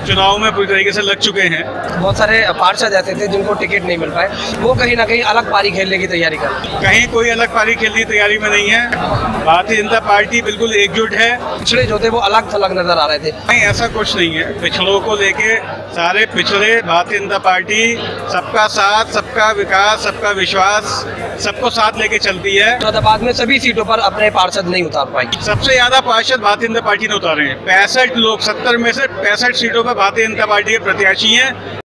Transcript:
चुनाव में पूरी तरीके से लग चुके हैं। बहुत सारे पार्षद ऐसे थे जिनको टिकट नहीं मिल पाए, वो कहीं ना कहीं अलग पारी खेलने की तैयारी कर रहे हैं। कहीं कोई अलग पारी खेलने की तैयारी में नहीं है। भारतीय जनता पार्टी बिल्कुल एकजुट है। पिछड़े जो थे वो अलग थलग नजर आ रहे थे। नहीं, ऐसा कुछ नहीं है। पिछड़ों को लेके सारे पिछड़े, भारतीय जनता पार्टी सबका साथ, सबका विकास, सबका विश्वास, सबको साथ लेके चलती है। मुरादाबाद में सभी सीटों पर अपने पार्षद नहीं उतार पाई। सबसे ज्यादा पार्षद भारतीय जनता पार्टी ने उतारे हैं। 65 लोग, 70 में से 65 सीटों पर भारतीय जनता पार्टी के प्रत्याशी हैं।